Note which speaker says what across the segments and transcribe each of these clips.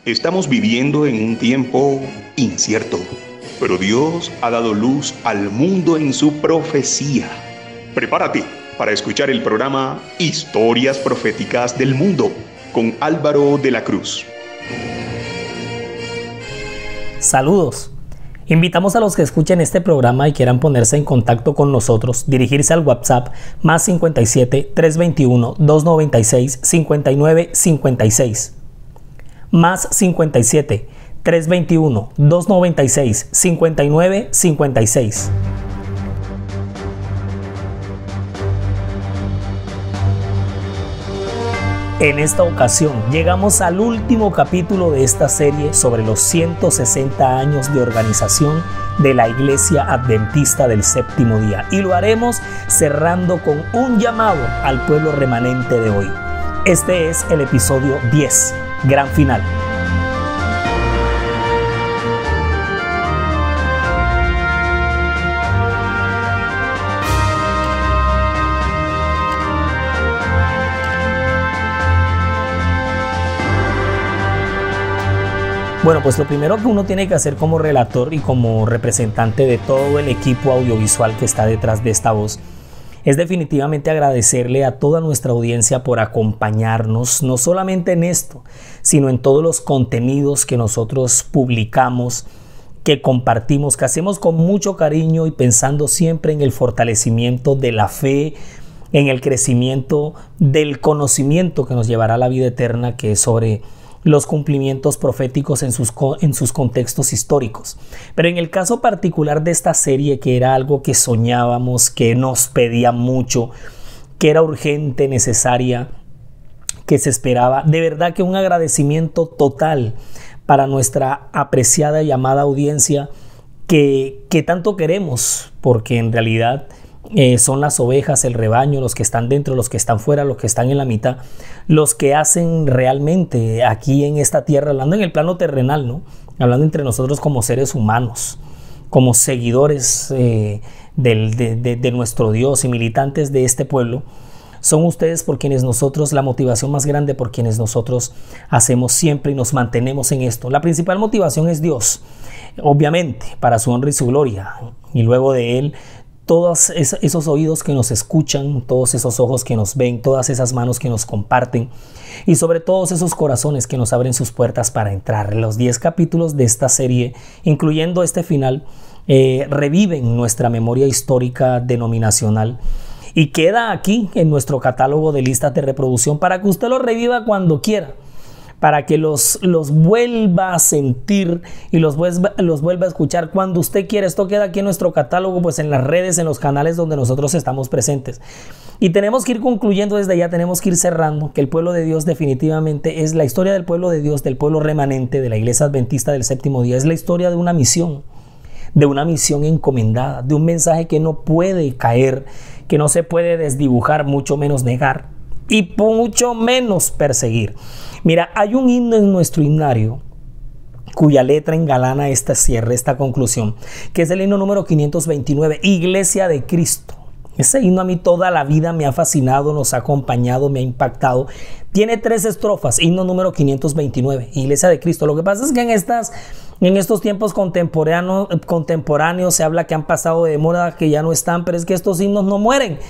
Speaker 1: Estamos viviendo en un tiempo incierto, pero Dios ha dado luz al mundo en su profecía. Prepárate para escuchar el programa Historias Proféticas del Mundo con Álvaro de la Cruz.
Speaker 2: Saludos. Invitamos a los que escuchen este programa y quieran ponerse en contacto con nosotros, dirigirse al WhatsApp más 57 321 296 59 56. Más 57 321 296 59 56. En esta ocasión llegamos al último capítulo de esta serie sobre los 160 años de organización de la Iglesia Adventista del Séptimo Día, y lo haremos cerrando con un llamado al pueblo remanente de hoy. Este es el episodio 10, gran final. Bueno, pues lo primero que uno tiene que hacer como relator y como representante de todo el equipo audiovisual que está detrás de esta voz es definitivamente agradecerle a toda nuestra audiencia por acompañarnos, no solamente en esto, sino en todos los contenidos que nosotros publicamos, que compartimos, que hacemos con mucho cariño y pensando siempre en el fortalecimiento de la fe, en el crecimiento del conocimiento que nos llevará a la vida eterna, que es sobre los cumplimientos proféticos en sus contextos históricos. Pero en el caso particular de esta serie, que era algo que soñábamos, que nos pedía mucho, que era urgente, necesaria, que se esperaba, de verdad que un agradecimiento total para nuestra apreciada y amada audiencia que tanto queremos, porque en realidad son las ovejas, el rebaño, los que están dentro, los que están fuera, los que están en la mitad, los que hacen realmente aquí en esta tierra, hablando en el plano terrenal, ¿no? Hablando entre nosotros como seres humanos, como seguidores de nuestro Dios y militantes de este pueblo. Son ustedes por quienes nosotros, la motivación más grande por quienes nosotros hacemos siempre y nos mantenemos en esto. La principal motivación es Dios, obviamente, para su honra y su gloria, y luego de Él, todos esos oídos que nos escuchan, todos esos ojos que nos ven, todas esas manos que nos comparten y sobre todos esos corazones que nos abren sus puertas para entrar. Los 10 capítulos de esta serie, incluyendo este final, reviven nuestra memoria histórica denominacional y queda aquí en nuestro catálogo de listas de reproducción para que usted lo reviva cuando quiera, para que los vuelva a sentir y los vuelva a escuchar cuando usted quiera. Esto queda aquí en nuestro catálogo, pues en las redes, en los canales donde nosotros estamos presentes. Y tenemos que ir concluyendo desde ya, tenemos que ir cerrando, que el pueblo de Dios definitivamente es la historia del pueblo de Dios, del pueblo remanente de la Iglesia Adventista del Séptimo Día. Es la historia de una misión encomendada, de un mensaje que no puede caer, que no se puede desdibujar, mucho menos negar y mucho menos perseguir. Mira, hay un himno en nuestro himnario cuya letra engalana esta cierre, esta conclusión, que es el himno número 529, Iglesia de Cristo. Ese himno a mí toda la vida me ha fascinado, nos ha acompañado, me ha impactado. Tiene 3 estrofas, himno número 529, Iglesia de Cristo. Lo que pasa es que en estos tiempos contemporáneos se habla que han pasado de moda, que ya no están, pero es que estos himnos no mueren.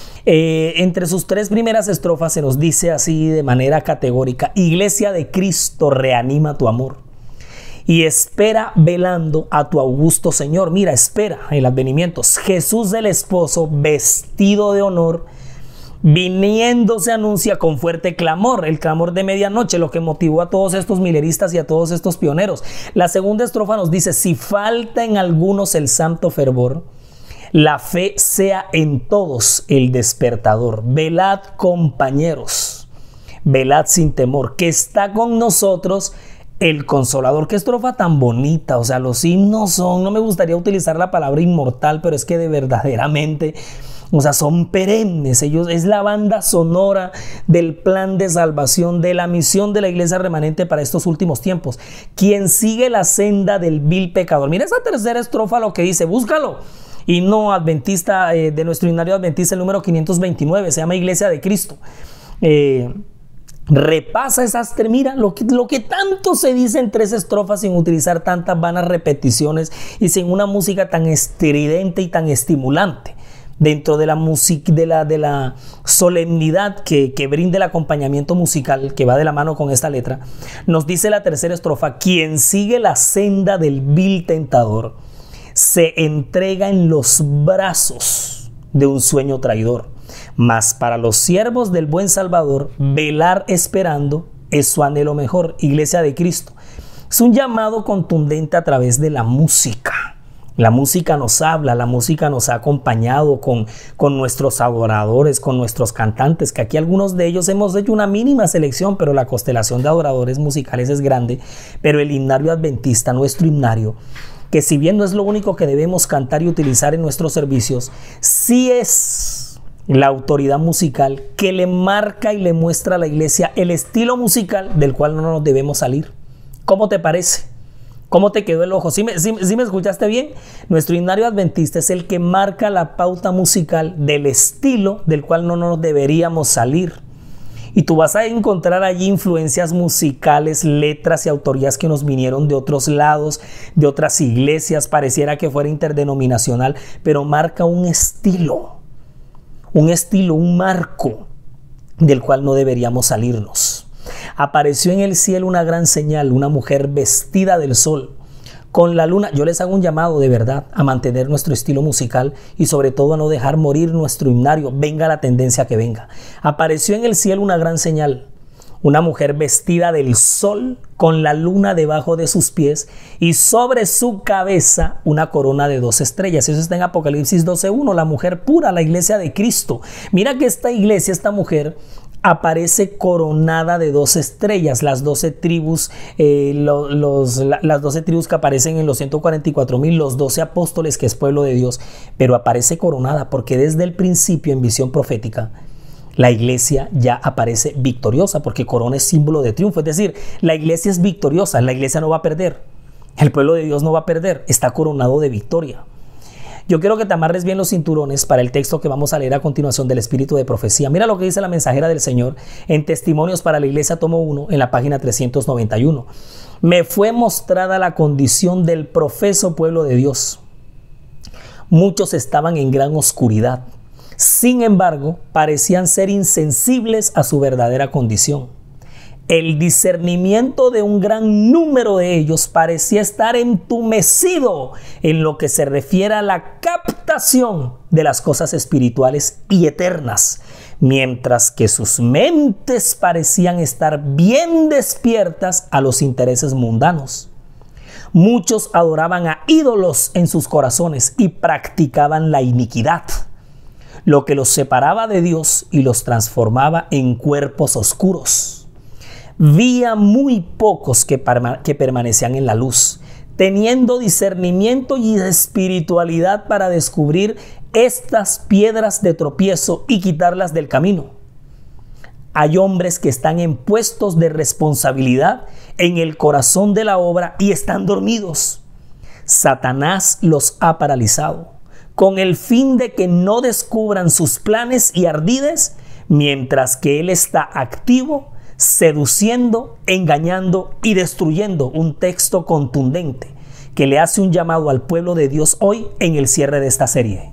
Speaker 2: Entre sus 3 primeras estrofas se nos dice así de manera categórica: Iglesia de Cristo, reanima tu amor y espera velando a tu augusto Señor. Mira, espera el advenimiento. Jesús el esposo, vestido de honor, viniendo se anuncia con fuerte clamor, el clamor de medianoche, lo que motivó a todos estos mileristas y a todos estos pioneros. La segunda estrofa nos dice: si falta en algunos el santo fervor, la fe sea en todos el despertador. Velad, compañeros, velad sin temor, que está con nosotros el Consolador. Qué estrofa tan bonita. O sea, los himnos son, no me gustaría utilizar la palabra inmortal, pero es que de verdaderamente, o sea, son perennes. Ellos es la banda sonora del plan de salvación, de la misión de la iglesia remanente para estos últimos tiempos. Quien sigue la senda del vil pecador. Mira esa tercera estrofa, lo que dice, búscalo. Himno adventista de nuestro himnario adventista, el número 529, se llama Iglesia de Cristo. repasa esas tres, mira lo que tanto se dice en 3 estrofas sin utilizar tantas vanas repeticiones y sin una música tan estridente y tan estimulante. Dentro de la música, de la solemnidad que brinda el acompañamiento musical, que va de la mano con esta letra, nos dice la 3ª estrofa: quien sigue la senda del vil tentador se entrega en los brazos de un sueño traidor. Mas para los siervos del buen Salvador, velar esperando es su anhelo mejor. Iglesia de Cristo, es un llamado contundente a través de la música. La música nos habla, la música nos ha acompañado con nuestros adoradores, con nuestros cantantes, que aquí algunos de ellos hemos hecho una mínima selección, pero la constelación de adoradores musicales es grande. Pero el himnario adventista, nuestro himnario, que si bien no es lo único que debemos cantar y utilizar en nuestros servicios, sí es la autoridad musical que le marca y le muestra a la iglesia el estilo musical del cual no nos debemos salir. ¿Cómo te parece? ¿Cómo te quedó el ojo? ¿Sí me escuchaste bien? Nuestro himnario adventista es el que marca la pauta musical del estilo del cual no nos deberíamos salir. Y tú vas a encontrar allí influencias musicales, letras y autorías que nos vinieron de otros lados, de otras iglesias. Pareciera que fuera interdenominacional, pero marca un estilo, un marco del cual no deberíamos salirnos. Apareció en el cielo una gran señal, una mujer vestida del sol, con la luna. Yo les hago un llamado de verdad a mantener nuestro estilo musical y sobre todo a no dejar morir nuestro himnario, venga la tendencia que venga. Apareció en el cielo una gran señal, una mujer vestida del sol, con la luna debajo de sus pies y sobre su cabeza una corona de 2 estrellas. Eso está en Apocalipsis 12:1, la mujer pura, la iglesia de Cristo. Mira que esta iglesia, esta mujer, aparece coronada de 2 estrellas, las 12 tribus, las 12 tribus que aparecen en los 144,000, los 12 apóstoles, que es pueblo de Dios, pero aparece coronada porque desde el principio en visión profética la iglesia ya aparece victoriosa, porque corona es símbolo de triunfo, es decir, la iglesia es victoriosa, la iglesia no va a perder, el pueblo de Dios no va a perder, está coronado de victoria. Yo quiero que te amarres bien los cinturones para el texto que vamos a leer a continuación del Espíritu de Profecía. Mira lo que dice la mensajera del Señor en Testimonios para la Iglesia, tomo 1, en la página 391. Me fue mostrada la condición del profeso pueblo de Dios. Muchos estaban en gran oscuridad. Sin embargo, parecían ser insensibles a su verdadera condición. El discernimiento de un gran número de ellos parecía estar entumecido en lo que se refiere a la captación de las cosas espirituales y eternas, mientras que sus mentes parecían estar bien despiertas a los intereses mundanos. Muchos adoraban a ídolos en sus corazones y practicaban la iniquidad, lo que los separaba de Dios y los transformaba en cuerpos oscuros. Vi a muy pocos que permanecían en la luz, teniendo discernimiento y espiritualidad para descubrir estas piedras de tropiezo y quitarlas del camino. Hay hombres que están en puestos de responsabilidad en el corazón de la obra y están dormidos. Satanás los ha paralizado con el fin de que no descubran sus planes y ardides, mientras que él está activo, seduciendo, engañando y destruyendo. Un texto contundente que le hace un llamado al pueblo de Dios hoy en el cierre de esta serie.